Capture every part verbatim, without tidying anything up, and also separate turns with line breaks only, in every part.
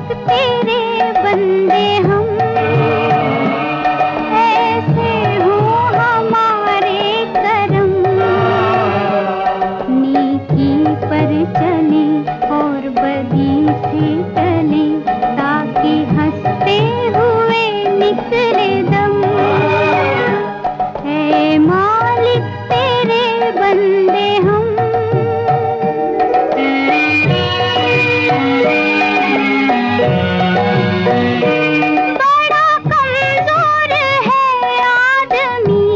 तेरे बंदे हम, ऐसे हो हमारे करम। नेकी पर चले और बदी से टले, ताकि हंसते हुए निकले दम। है मालिक तेरे बंदे हम। बड़ा कमजोर है आदमी,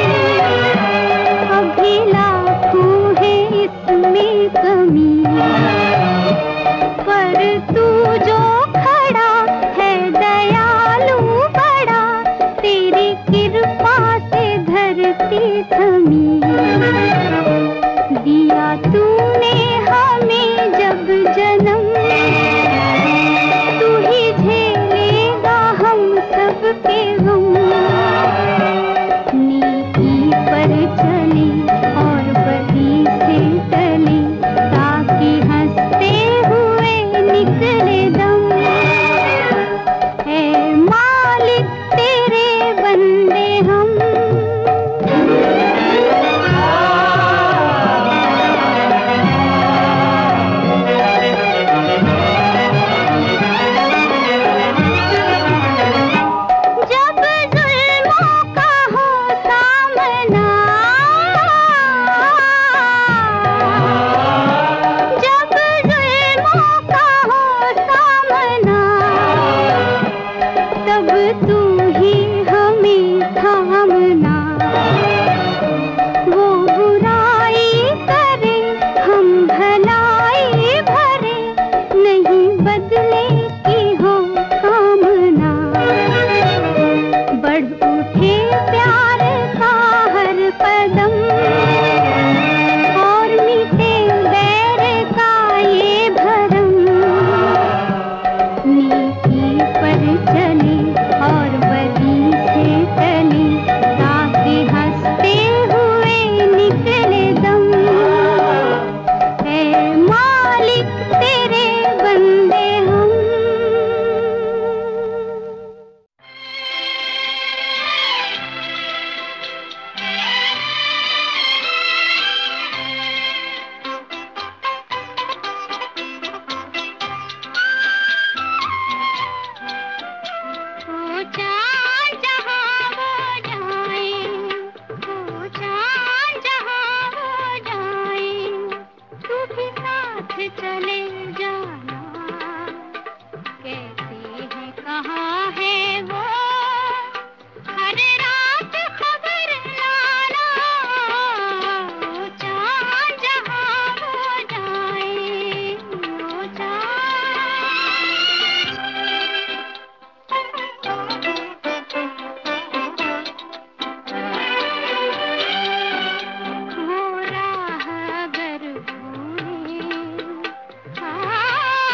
अभी लाखों है इसमें कमी। पर तू जो खड़ा है दयालु बड़ा, तेरी कृपा से धरती थमी। दिया तूने हमें जब जन्म, तू ही झेलेगा हम सबके गम। नेकी पर चले और बदी से टले, ताकि हंसते हुए निकले दम। है मालिक तेरे बंदे हम। जब जुल्मों का हो सामना, जब जुल्मों का हो सामना, तब तू ही हमें थामना। वो बुराई करे हम भलाई भरे, नहीं बदले की हो कामना। बढ़ उठे प्यार का हर कदम, और मिटे बैर का ये भरम। नेकी पर चले और बदी से टले, ताकि हंसते हुए निकले दम। है मालिक तेरे बंदे हम। ओ चाँद जहाँ वो जाए, ओ चाँद जहाँ वो जाए, तू भी साथ चले जाना। कैसे है कहाँ है वो, हर रात खबर लाना। ओ चाँद जहाँ वो जाए, ओ वो राह अगर भूले, हाँ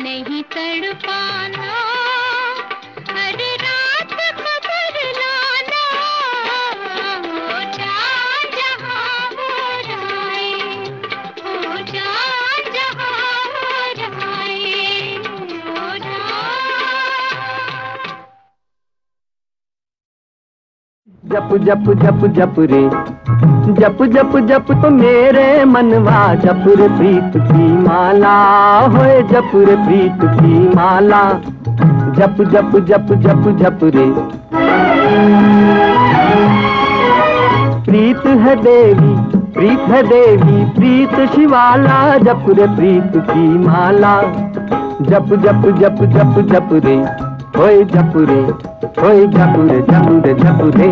नहीं तड़पाना, हर रात खबर लाना, हो जान जहाँ वो जाए, हो जान जहाँ वो जाए, हो जान।
जप जप जप जप रे, जप जप जप तो मेरे मनवा, जप रे प्रीत की माला, होए जप रे प्रीत की माला, जप जप जप जप जप रे। प्रीत है देवी, प्रीत है देवी, प्रीत शिवाला, जप रे प्रीत की माला, जप जप जप जप जप रे, होए जप रे, होए जप रे जप रे जप रे।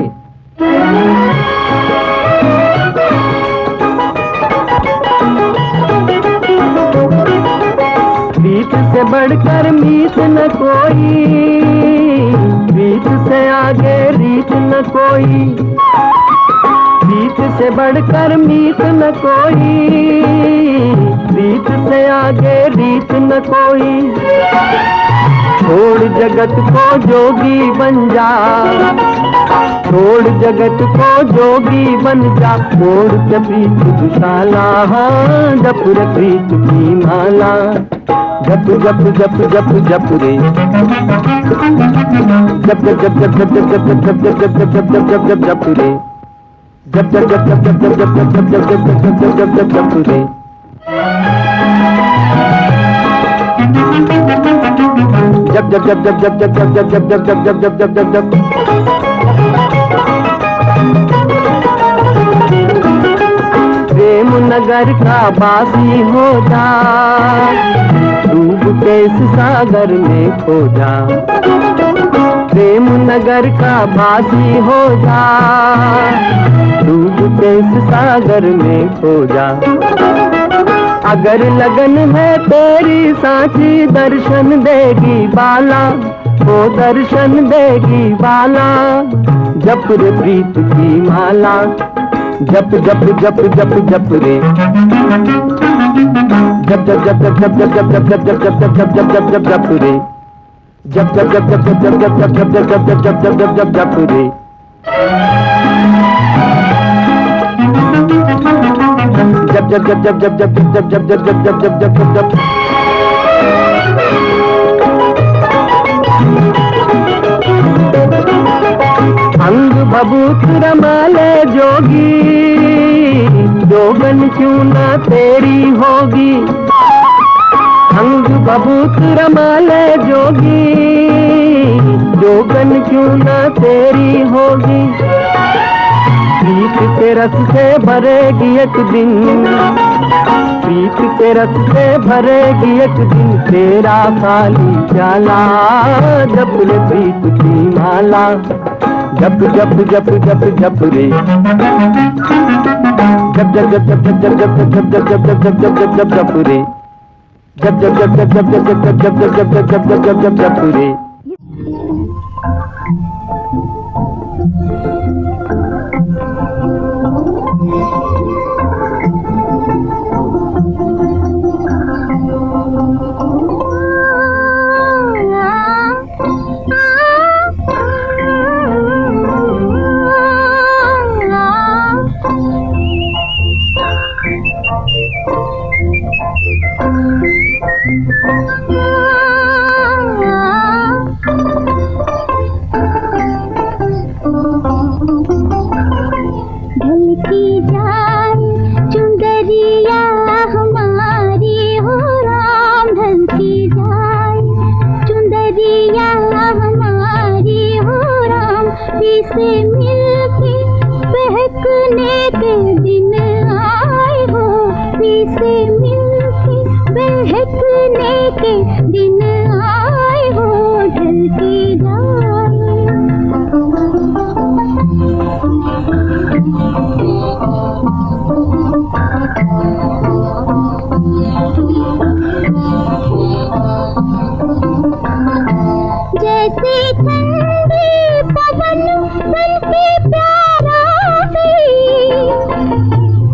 प्रीत से बढ़कर मीत न कोई, प्रीत से आगे रीत न कोई, प्रीत से बढ़कर मीत न कोई, प्रीत से आगे रीत न कोई। छोड़ जगत को जोगी बन जा, छोड़ जगत को जोगी बन जा, छोड़ के प्रीत दुशाला, हाँ जप रे प्रीत की माला, जप जप जप जप जप रे, जप जप जप जप जप जप जप जप जप जप जप जप जप जप जप रे, जप जप जप जप जप जप जप जप जप जप जप जप जप जप जप रे। जप जप जप जप जप जप जप जप जप जप जप जप जप जप जप। प्रेम नगर का बासी हो जा, डूब के इस सागर में खो जा, प्रेम नगर का बासी हो जा, डूब के इस सागर में खो जा। अगर लगन है तेरी सांची, दर्शन देगी बाला, वो दर्शन देगी बाला, जप रे प्रीत की माला, जप जप जप जप जप रे, जप जप जप जप जप जप जप जप जप जप जप जप जप जप जप जप रे, जप जप जप जप जप जप जप जप जप जप जप जप जप जप जप रे। जप जप जप जप जप जप जप जप जप जप जप जप जप जप जप। अंग भभूत रमाले जोगी, जोगन क्यों ना तेरी होगी, अंग भभूत रमाले जोगी, जोगन क्यों ना तेरी होगी। प्रीत के रस से भरेगी एक दिन, प्रीत के रस से भरेगी एक दिन, तेरा खाली प्याला, जप रे प्रीत की माला, जप जप जप जप जप रे, जप जप जप जप जप जप जप जप जप जप जप जप जप जप जप रे, जप जप जप जप जप जप जप जप जप जप जप जप जप जप जप रे।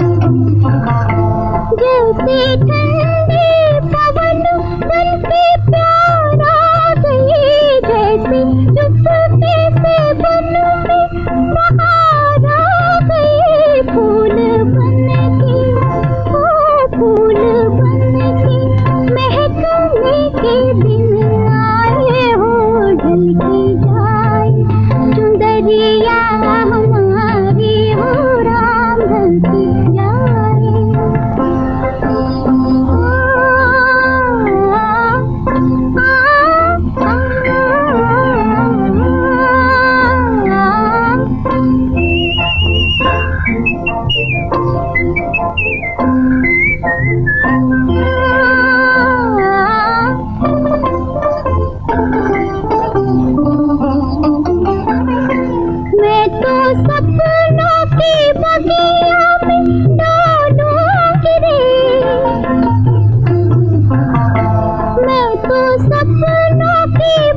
जैसे ठंडे पवन बन के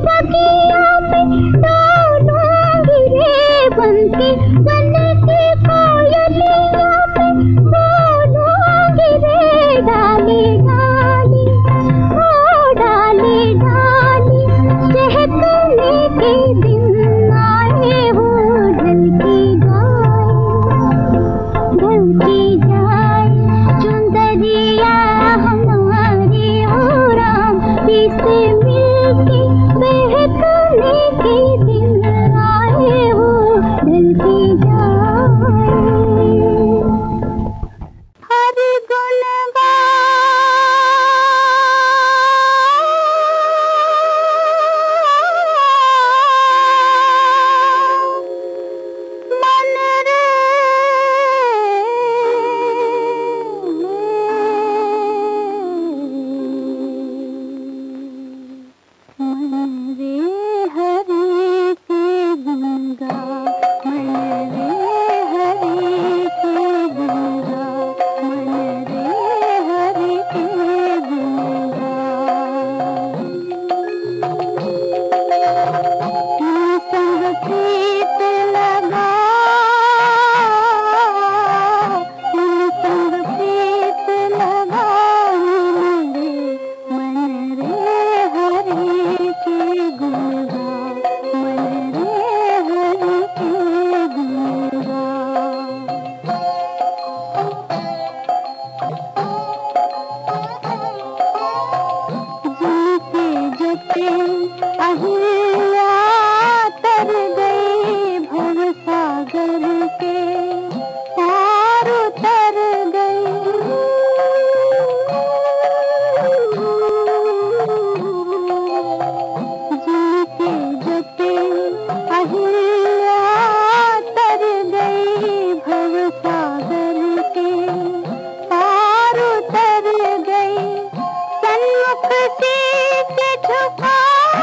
बगिया में डोलूंगी रे बनके, बन के कोयलिया में बोलूंगी रे डाली डाली, ओ डाली डाली, चहकने के दिन आए हो ढलकी जाए, ढलकी जाए चुंदरिया हमारी हो राम, इसे मिलके बहकने के दिन आए हो ढलकी जाए। हर गुण मन रे मन रे हरे के गुण गा, मन रे हरे के गुण गा, मन रे हरे के गुण गा। संग प्रीत लगा, संग प्रीत लगा, मन रे मन रे हरे के गुण गा, मन रे हरे के गुण गा। जिनके जते अहिल्या तर गई भवसागर के पार उतर गई, जिनके जते अहिल्या तर गई भवसागर के पार उतर गई, सन्मुख शीश झुका,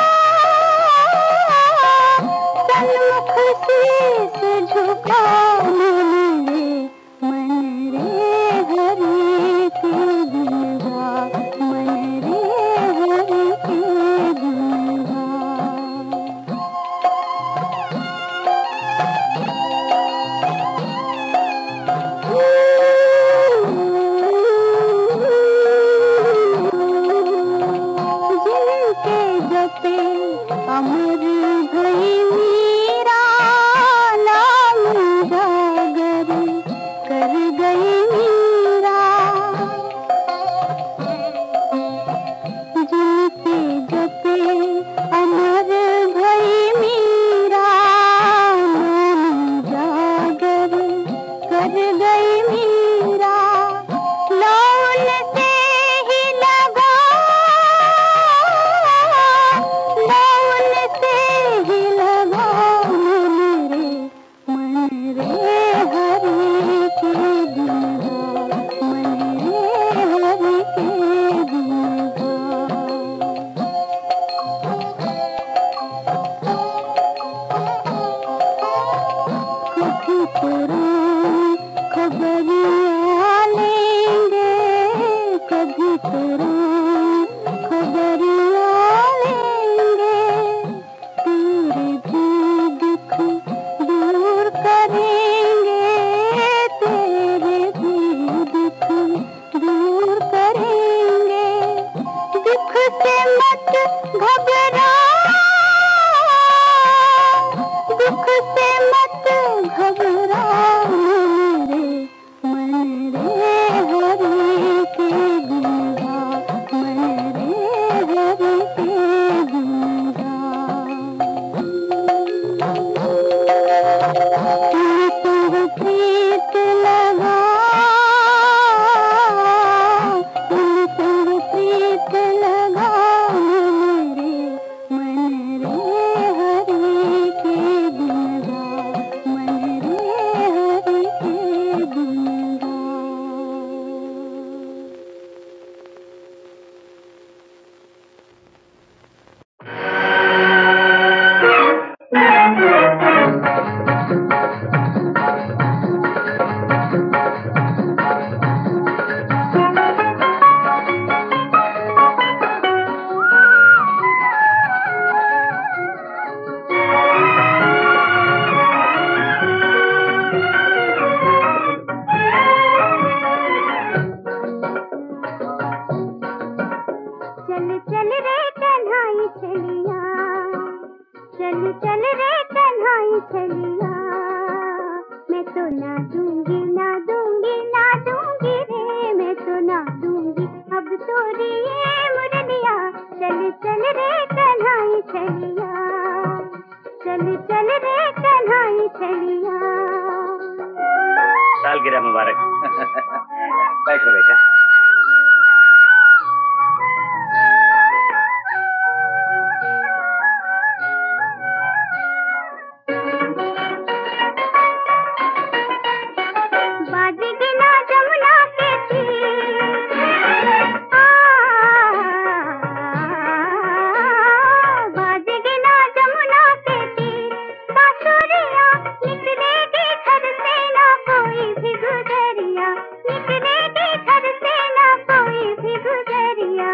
सन्मुख शीश झुका, मन रे मन रे हरे के गुण गा, मन रे हरे के गुण गा। जिनके जते अमर भई मीरा, नाम जागर कर गई मीरा, जिनके जते अमर भई मीरा, नाम जागर कर गई मीरा, लौन से ही लगा, लौन से ही लगा, मन रे मन रे हरे के गुण गा, मन रे हरे के गुण गा। कभी तुरंत खबरियाँ लेंगे, कभी तुरंत खबरियाँ लेंगे, तेरे भी दुख दूर करेंगे, तेरे भी दुख दूर करेंगे, दुख से मत घबरा, दुख से मत घबरा, मन रे मन रे हरे के गुण गा, मन रे हरे के गुण गा। संग प्रीत लगा, संग प्रीत लगा, मन रे मन रे हरे के गुण गा। चल चल रे कन्हाई चलिया, चल चल रे कन्हाई चलिया, मैं तो ना दूंगी ना दूंगी ना दूंगी रे, मैं तो ना दूंगी अब तोरी ये मुरलिया। चल चल रे कन्हाई चलिया, चल चल रे कन्हाई चलिया।
सालगिरह मुबारक। बैठो बेटा।
बाजेगी ना जमुना के तीर, बाजेगी ना जमुना के तीर, बांसुरिया निकलेगी घर से ना कोई भी गुजरिया, निकलेगी घर से ना कोई भी गुजरिया।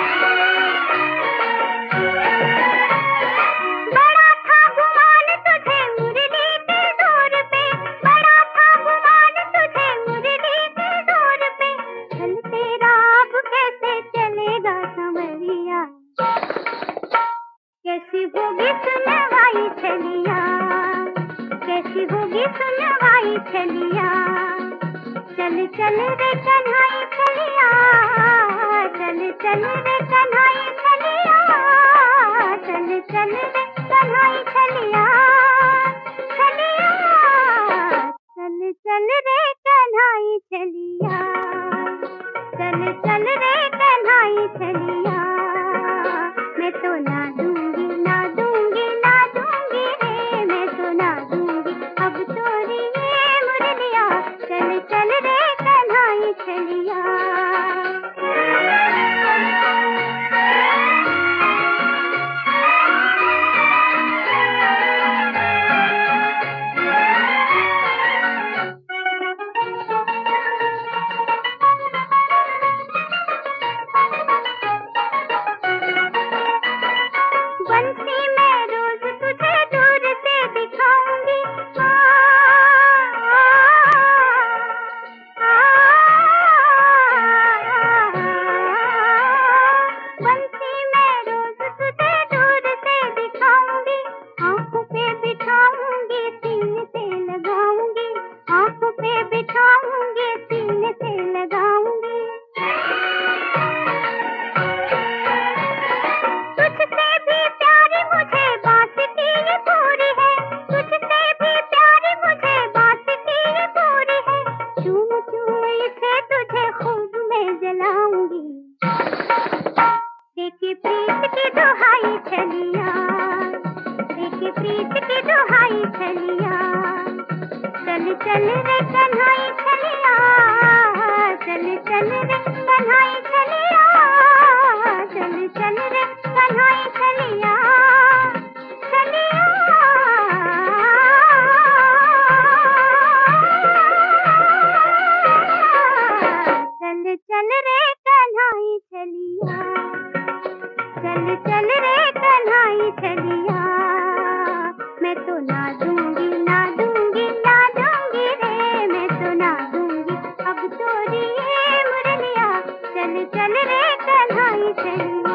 बड़ा था गुमान तुझे मुरली के जोर पे, बड़ा था गुमान तुझे मुरली के जोर पे, चल तेरा अब कैसे चलेगा संवरिया। कैसी होगी सुनवाई चलिया, कैसी होगी सुनवाई चलिया। चल चल रे कन्हाई चलिया, चल चल रे कन्हाई चलिया, चल चल रे कन्हाई चलिया, चलिया। चल चल रे कन्हाई चलिया, चल चल रे कन्हाई चलिया, मैं तो ना दूंगी ना दूंगी ना दूंगी रे, मैं तो ना दूंगी अब तोरी ये मुरलिया। चल चल रे कन्हाई चलिया। बंसी मैं रोज तुझे दूर से दिखाऊंगी, आ, आ, बंसी मैं रोज तुझे दूर से दिखाऊंगी, आंखों पे बिठाऊंगी सीने से लगाऊंगी, आंखों पे बिठाऊंगी सीने से लगाऊंगी। तुझसे भी प्यारी मुझे बात की ये पूरी है, तुझसे भी प्यारी मुझे बात की ये पूरी है, चूम चूम इसे तुझे खूब मैं जलाऊंगी। देखे प्रीत की दुहाई चलिया, देखे प्रीत की दुहाई चलिया, चल चल रे कन्हाई चलिया, चल चल रे कन्हाई चलिया, चल चल रे कन्हाई चलिया, चलिया। चल चल रे कन्हाई चलिया, चल चल रे कन्हाई चलिया, मैं तो ना दूंगी ना दूंगी ना दूंगी रे, मैं तो ना दूंगी अब तोरी ये मुरलिया। चल चल रे कन्हाई चलिया।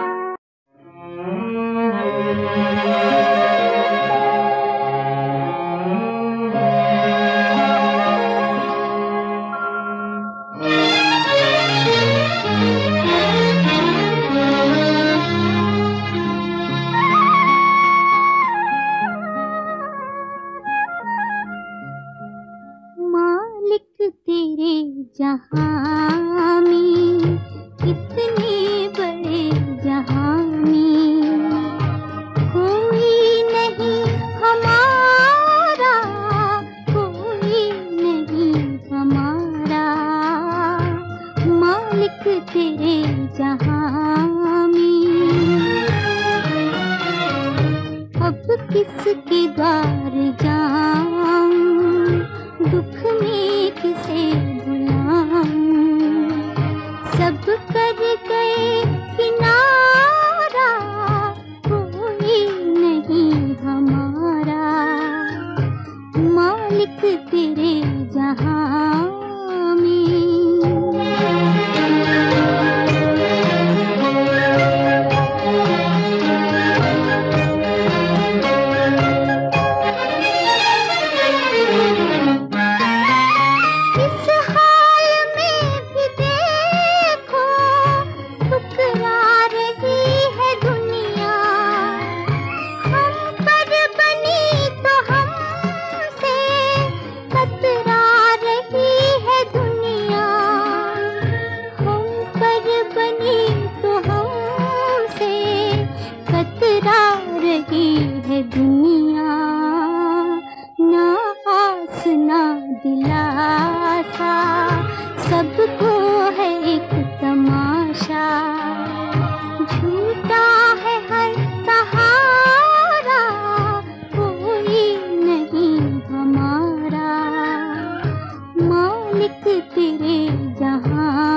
मालिक तेरे जहां में, कितने बड़े जहां में, कोई नहीं हमारा, कोई नहीं हमारा, मालिक तेरे जहां में। अब किसके द्वार जाऊं, दुख में किसे बुलाऊं, सब कर गए किनारा, कोई नहीं हमारा, मालिक तेरे जहां में। रही है दुनिया, ना आस ना दिलासा, सबको है एक तमाशा। झूठा है हर सहारा, कोई नहीं हमारा, मालिक तेरे जहां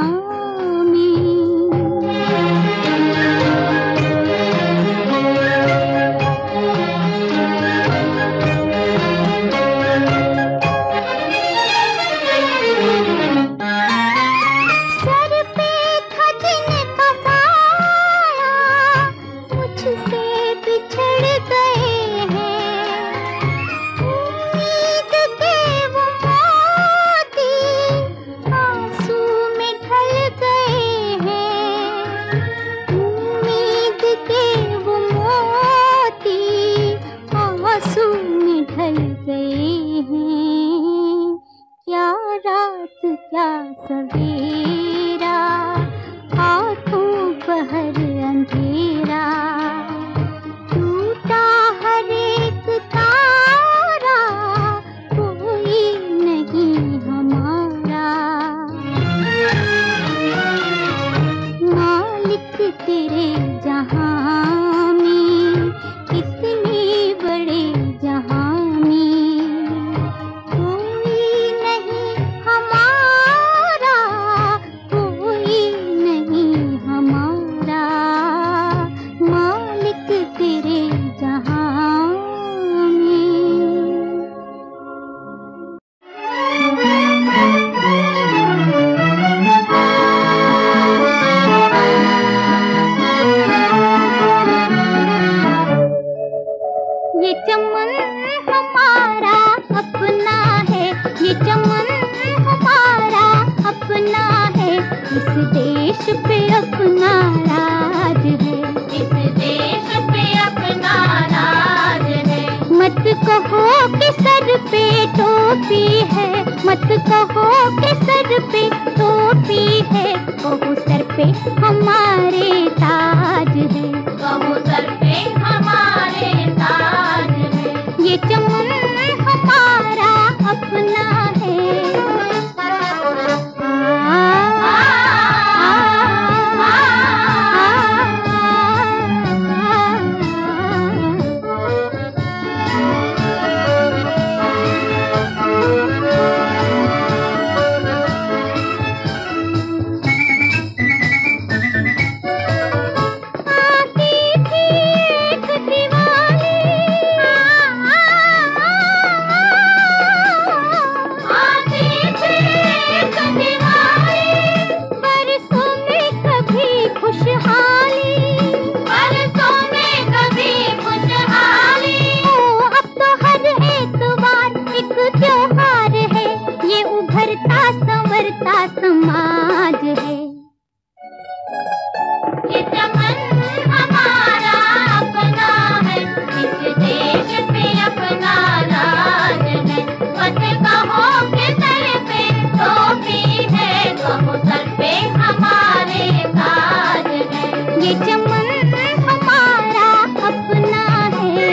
क्या सवेरा, हाथों पहर अंधेरा, टूटा हर एक तारा, कोई नहीं हमारा, मालिक तेरे जहां में, इतने बड़े जहां कहो कि सर पे टोपी है, मत कहो कि सर पे टोपी है, कहो सर पे हमारे ताज है, कहो सर पे हमारे ताज है, ये चमन हमारा अपना है। समाज है ये चमन हमारा अपना है, इस देश पे अपना राज है, मत कहो कि सर पे टोपी है, कहो सर पे हमारे ताज है, ये चमन हमारा अपना है।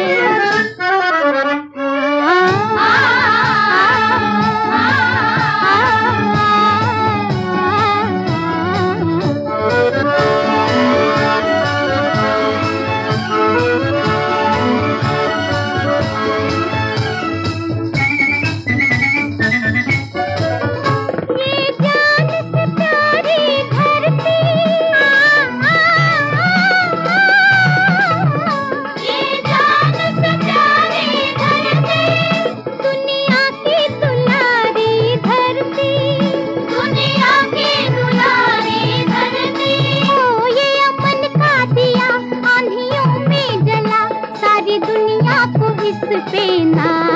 पे ना